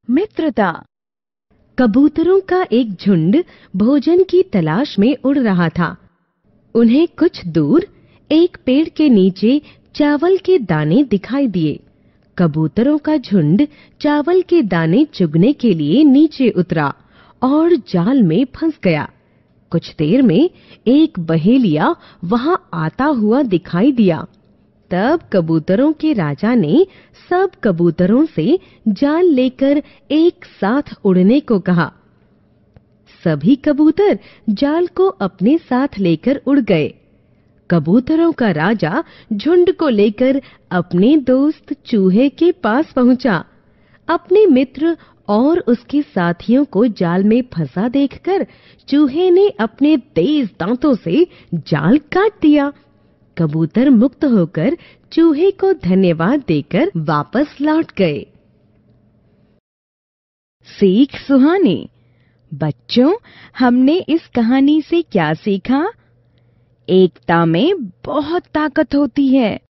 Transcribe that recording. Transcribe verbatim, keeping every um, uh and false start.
मित्रता। कबूतरों का एक झुंड भोजन की तलाश में उड़ रहा था। उन्हें कुछ दूर एक पेड़ के नीचे चावल के दाने दिखाई दिए। कबूतरों का झुंड चावल के दाने चुगने के लिए नीचे उतरा और जाल में फंस गया। कुछ देर में एक बहेलिया वहां आता हुआ दिखाई दिया। तब कबूतरों के राजा ने सब कबूतरों से जाल लेकर एक साथ उड़ने को कहा। सभी कबूतर जाल को अपने साथ लेकर उड़ गए। कबूतरों का राजा झुंड को लेकर अपने दोस्त चूहे के पास पहुंचा। अपने मित्र और उसके साथियों को जाल में फंसा देखकर चूहे ने अपने तेज दांतों से जाल काट दिया। कबूतर मुक्त होकर चूहे को धन्यवाद देकर वापस लौट गए। सीख सुहानी। बच्चों, हमने इस कहानी से क्या सीखा? एकता में बहुत ताकत होती है।